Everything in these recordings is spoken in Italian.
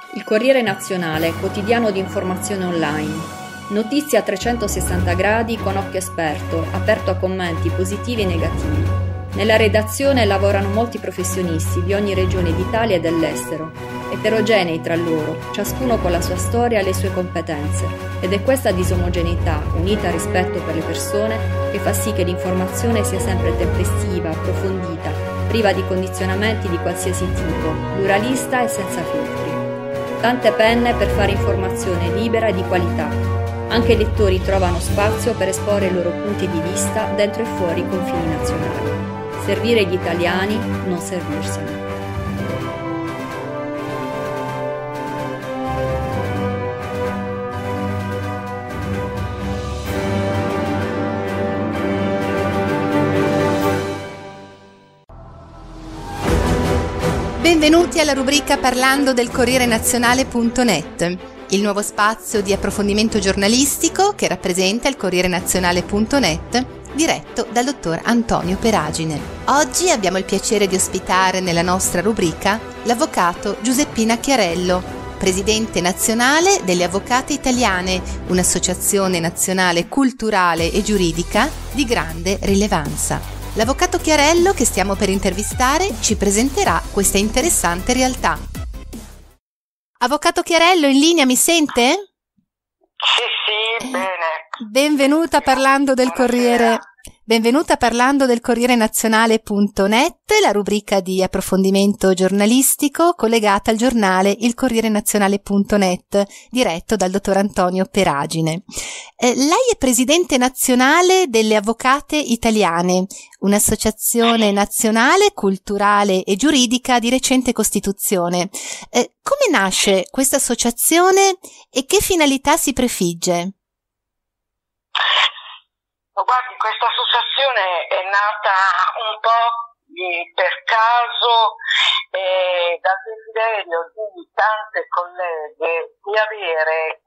Il Corriere Nazionale, quotidiano di informazione online. Notizie a 360 gradi con occhio esperto, aperto a commenti positivi e negativi. Nella redazione lavorano molti professionisti di ogni regione d'Italia e dell'estero, eterogenei tra loro, ciascuno con la sua storia e le sue competenze. Ed è questa disomogeneità, unita al rispetto per le persone, che fa sì che l'informazione sia sempre tempestiva, approfondita, priva di condizionamenti di qualsiasi tipo, pluralista e senza filtri. Tante penne per fare informazione libera e di qualità. Anche i lettori trovano spazio per esporre i loro punti di vista dentro e fuori i confini nazionali. Servire gli italiani, non servirsene. Benvenuti alla rubrica Parlando del CorriereNazionale.net, il nuovo spazio di approfondimento giornalistico che rappresenta il CorriereNazionale.net, diretto dal dottor Antonio Peragine. Oggi abbiamo il piacere di ospitare nella nostra rubrica l'avvocato Giuseppina Chiarello, presidente nazionale delle Avvocate Italiane, un'associazione nazionale culturale e giuridica di grande rilevanza. L'avvocato Chiarello, che stiamo per intervistare, ci presenterà questa interessante realtà. Avvocato Chiarello, in linea, mi sente? Sì, bene. Benvenuta parlando del Corriere. Benvenuta parlando del CorriereNazionale.net, la rubrica di approfondimento giornalistico collegata al giornale il CorriereNazionale.net, diretto dal dottor Antonio Peragine. Lei è presidente nazionale delle Avvocate Italiane, un'associazione nazionale, culturale e giuridica di recente costituzione. Come nasce questa associazione e che finalità si prefigge? Guardi, questa associazione è nata un po' per caso dal desiderio di tante colleghe di avere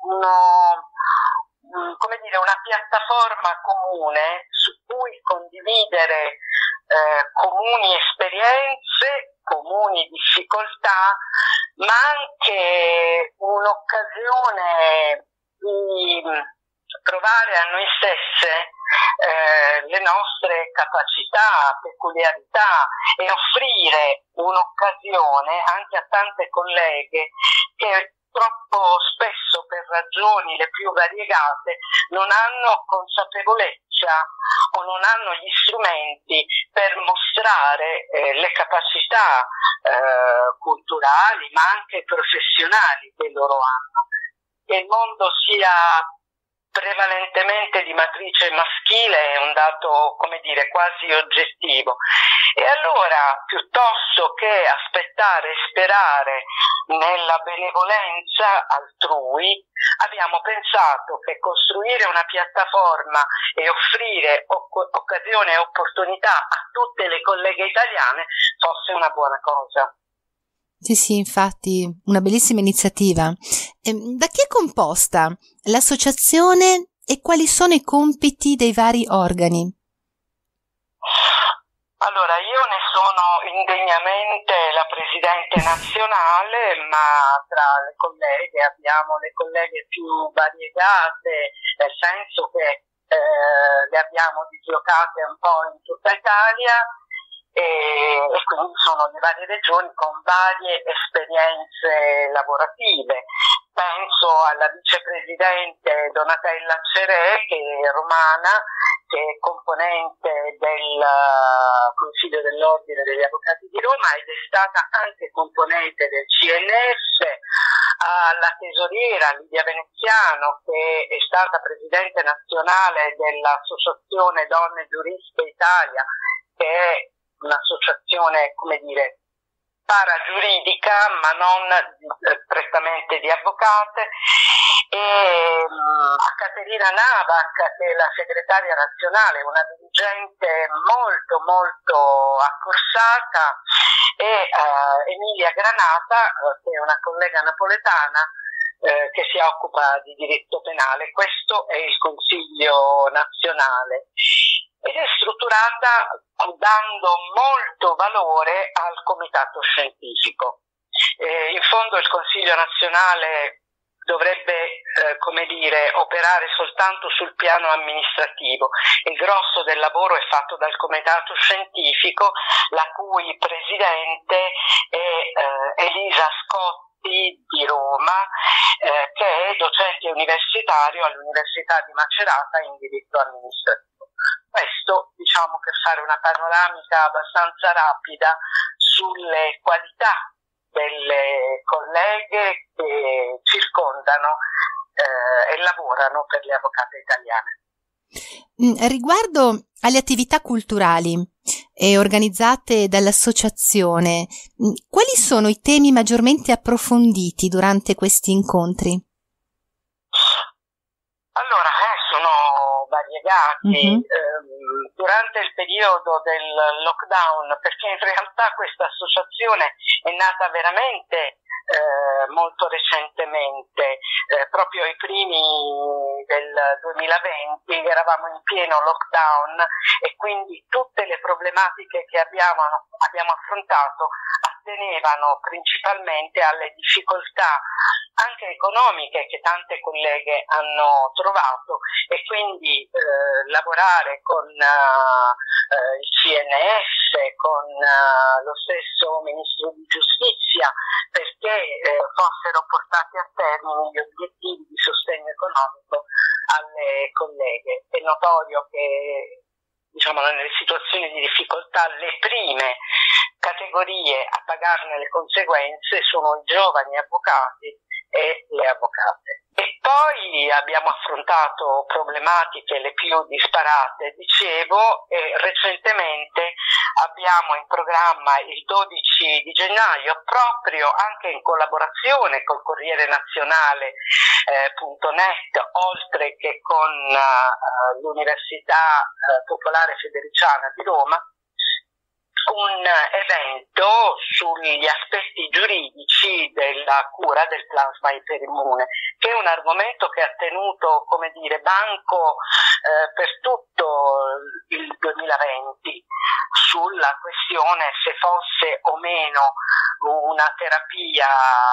una piattaforma comune su cui condividere comuni esperienze, comuni difficoltà, ma anche un'occasione di provare a noi stesse le nostre capacità, peculiarità e offrire un'occasione anche a tante colleghe che troppo spesso, per ragioni le più variegate, non hanno consapevolezza o non hanno gli strumenti per mostrare le capacità culturali ma anche professionali che loro hanno. Che il mondo sia prevalentemente di matrice maschile è un dato, quasi oggettivo. E allora, piuttosto che aspettare e sperare nella benevolenza altrui, abbiamo pensato che costruire una piattaforma e offrire occasione e opportunità a tutte le colleghe italiane fosse una buona cosa. Sì, infatti, una bellissima iniziativa. Da chi è composta l'associazione e quali sono i compiti dei vari organi? Allora, io ne sono indegnamente la presidente nazionale, ma tra le colleghe abbiamo le colleghe più variegate, nel senso che le abbiamo dislocate un po' in tutta Italia, e quindi sono le varie regioni con varie esperienze lavorative. Penso alla vicepresidente Donatella Cerè, che è romana, che è componente del Consiglio dell'Ordine degli Avvocati di Roma ed è stata anche componente del CNF, alla tesoriera Lidia Veneziano, che è stata presidente nazionale dell'Associazione Donne Giuriste Italia, che è un'associazione, paragiuridica, ma non prettamente di avvocate, e a Caterina Navac, che è la segretaria nazionale, una dirigente molto molto accorsata, e Emilia Granata, che è una collega napoletana, che si occupa di diritto penale. Questo è il Consiglio nazionale ed è strutturata dando molto valore al comitato scientifico. In fondo il Consiglio nazionale dovrebbe, operare soltanto sul piano amministrativo. Il grosso del lavoro è fatto dal comitato scientifico, la cui presidente è Elisa Scotti di Roma, che è docente universitario all'Università di Macerata in diritto amministrativo. Questo, per fare una panoramica abbastanza rapida sulle qualità delle colleghe che circondano e lavorano per le avvocate italiane. Riguardo alle attività culturali organizzate dall'associazione, quali sono i temi maggiormente approfonditi durante questi incontri? Allora, sono variegati. Durante il periodo del lockdown, perché in realtà questa associazione è nata veramente molto recentemente, proprio ai primi del 2020 eravamo in pieno lockdown e quindi tutte le problematiche che abbiamo affrontato attenevano principalmente alle difficoltà anche economiche che tante colleghe hanno trovato, e quindi lavorare con il CNS, con lo stesso Ministro di Giustizia, perché fossero portati a termine gli obiettivi di sostegno economico alle colleghe. È notorio che nelle situazioni di difficoltà le prime categorie a pagarne le conseguenze sono i giovani avvocati e le avvocate. E poi abbiamo affrontato problematiche le più disparate, dicevo, e recentemente abbiamo in programma il 12 di gennaio, proprio anche in collaborazione col Corriere Nazionale.net, oltre che con l'Università Popolare Federiciana di Roma, un evento sugli aspetti giuridici della cura del plasma iperimmune, che è un argomento che ha tenuto, banco per tutto il 2020 sulla questione se fosse o meno una terapia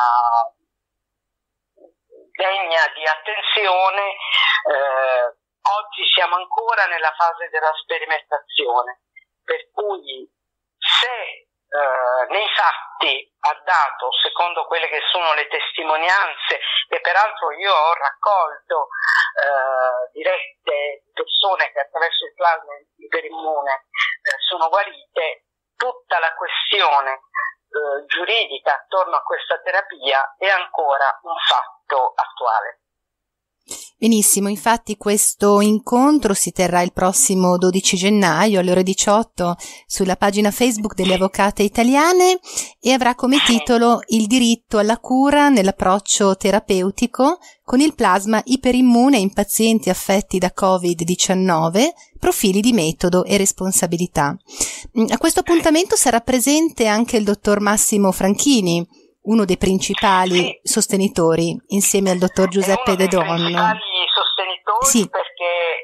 degna di attenzione. Oggi siamo ancora nella fase della sperimentazione, per cui se nei fatti ha dato, secondo quelle che sono le testimonianze, che peraltro io ho raccolto dirette persone che attraverso il plasma iperimmune sono guarite, tutta la questione giuridica attorno a questa terapia è ancora un fatto attuale. Benissimo, infatti questo incontro si terrà il prossimo 12 gennaio alle ore 18 sulla pagina Facebook delle Avvocate Italiane e avrà come titolo Il diritto alla cura nell'approccio terapeutico con il plasma iperimmune in pazienti affetti da Covid-19, profili di metodo e responsabilità. A questo appuntamento sarà presente anche il dottor Massimo Franchini, uno dei principali sostenitori, insieme al dottor Giuseppe De Donno. Principali sostenitori, perché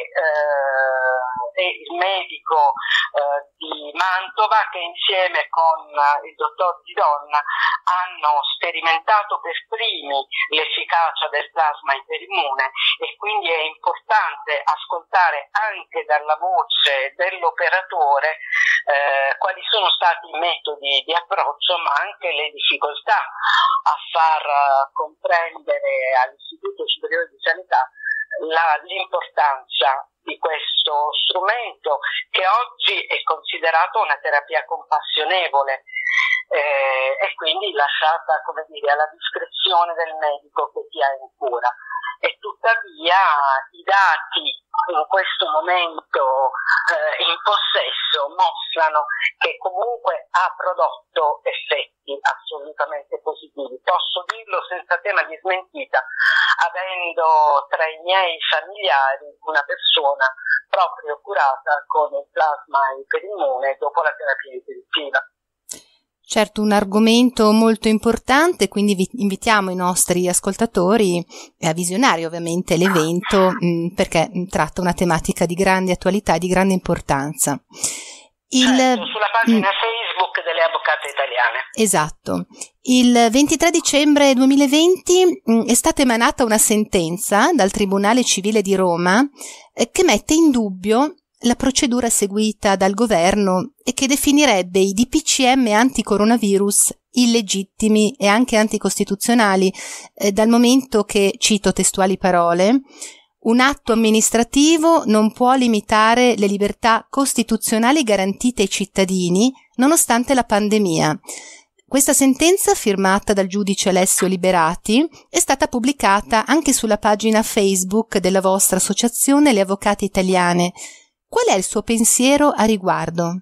è il medico di Mantova che insieme con il dottor Di Donna hanno sperimentato per primi l'efficacia del plasma iperimmune, e quindi è importante ascoltare anche dalla voce dell'operatore quali sono stati i metodi di approccio, ma anche le difficoltà a far comprendere all'Istituto Superiore di Sanità l'importanza di questo strumento, che oggi è considerato una terapia compassionevole e quindi lasciata, alla discrezione del medico che ti ha in cura. E tuttavia i dati in questo momento in possesso mostrano che comunque ha prodotto effetti assolutamente positivi. Posso dirlo senza tema di smentita, avendo tra i miei familiari una persona proprio curata con il plasma iperimmune dopo la terapia intensiva. Certo, un argomento molto importante, quindi vi invitiamo i nostri ascoltatori a visionare ovviamente l'evento perché tratta una tematica di grande attualità e di grande importanza. Certo, sulla pagina Facebook delle Avvocate Italiane. Esatto. Il 23 dicembre 2020 è stata emanata una sentenza dal Tribunale Civile di Roma che mette in dubbio la procedura seguita dal governo e che definirebbe i DPCM anti-coronavirus illegittimi e anche anticostituzionali, dal momento che, cito testuali parole, un atto amministrativo non può limitare le libertà costituzionali garantite ai cittadini nonostante la pandemia. Questa sentenza, firmata dal giudice Alessio Liberati, è stata pubblicata anche sulla pagina Facebook della vostra associazione Le Avvocate Italiane. Qual è il suo pensiero a riguardo?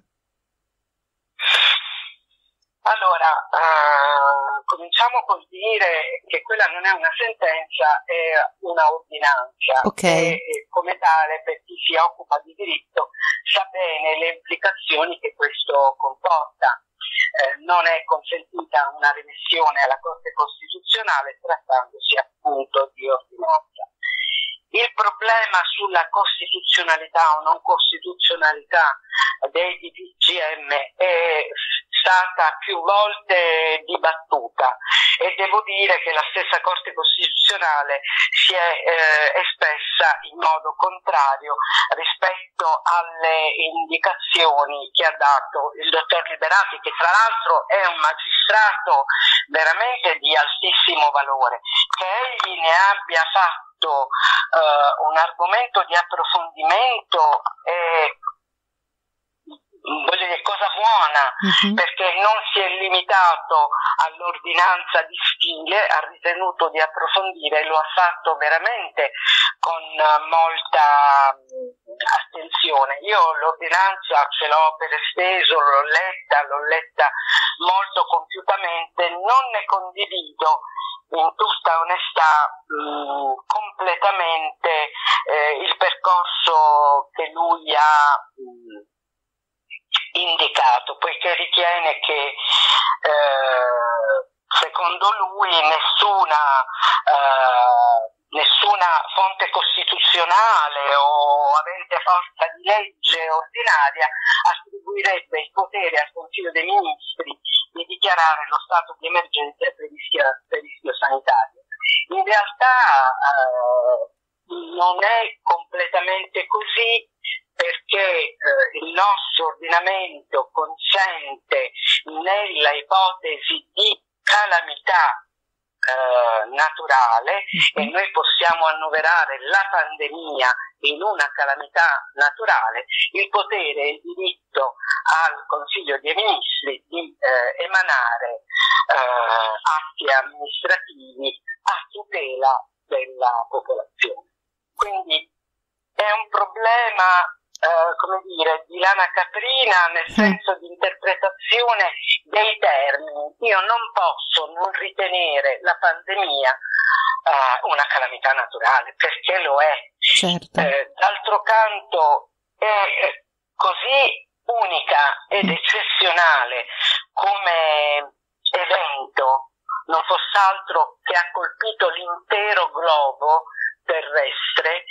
Allora, cominciamo col dire che quella non è una sentenza, è una ordinanza. Okay. E come tale, per chi si occupa di diritto, sa bene le implicazioni che questo comporta. Non è consentita una remissione alla Corte Costituzionale trattandosi appunto di ordinanza. Il problema sulla costituzionalità o non costituzionalità dei DPCM è stata più volte dibattuta e devo dire che la stessa Corte Costituzionale si è espressa in modo contrario rispetto alle indicazioni che ha dato il dottor Liberati, che tra l'altro è un magistrato veramente di altissimo valore. Che egli ne abbia fatto un argomento di approfondimento è, voglio dire, cosa buona, perché non si è limitato all'ordinanza di stile, ha ritenuto di approfondire e lo ha fatto veramente con molta attenzione. Io l'ordinanza ce l'ho per esteso, l'ho letta molto compiutamente, non ne condivido in tutta onestà completamente il percorso che lui ha indicato, poiché ritiene che secondo lui nessuna fonte costituzionale o avente forza di legge ordinaria attribuirebbe il potere al Consiglio dei Ministri di dichiarare lo stato di emergenza per rischio sanitario. In realtà non è completamente così, perché il nostro ordinamento consente, nella ipotesi di calamità naturale, e noi possiamo annoverare la pandemia in una calamità naturale, il potere e il diritto al Consiglio dei Ministri di emanare atti amministrativi a tutela della popolazione. Quindi è un problema di lana caprina, nel senso di interpretazione dei termini. Io non posso non ritenere la pandemia una calamità naturale, perché lo è. Certo. D'altro canto è così unica ed eccezionale come evento, non fosse altro che ha colpito l'intero globo terrestre,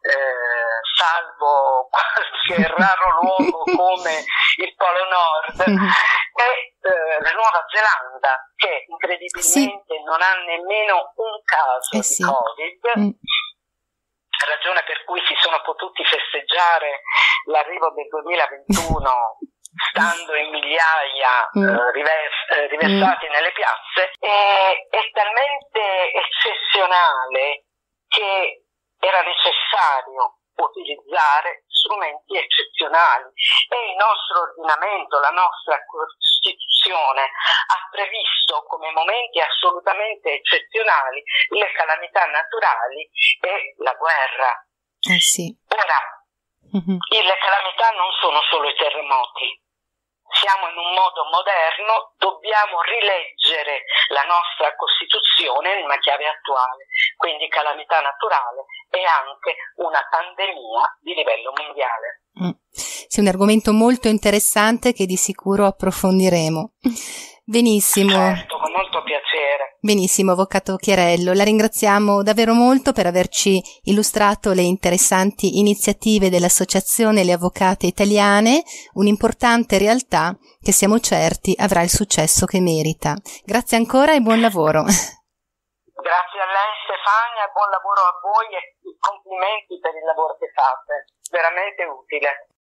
salvo qualche raro luogo come il Polo Nord, e la Nuova Zelanda, che incredibilmente non ha nemmeno un caso di Covid, ragione per cui si sono potuti festeggiare l'arrivo del 2021 stando in migliaia riversati nelle piazze. È talmente eccezionale che era necessario utilizzare strumenti eccezionali, e il nostro ordinamento, la nostra Costituzione ha previsto come momenti assolutamente eccezionali le calamità naturali e la guerra. Ora, le calamità non sono solo i terremoti. Siamo in un modo moderno, dobbiamo rileggere la nostra Costituzione in una chiave attuale, quindi calamità naturale e anche una pandemia di livello mondiale. Sì, un argomento molto interessante che di sicuro approfondiremo. Benissimo. Certo, con molto piacere. Benissimo, avvocato Chiarello, la ringraziamo davvero molto per averci illustrato le interessanti iniziative dell'Associazione Le Avvocate Italiane, un'importante realtà che siamo certi avrà il successo che merita. Grazie ancora e buon lavoro. Grazie a lei Stefania, buon lavoro a voi e complimenti per il lavoro che fate, veramente utile.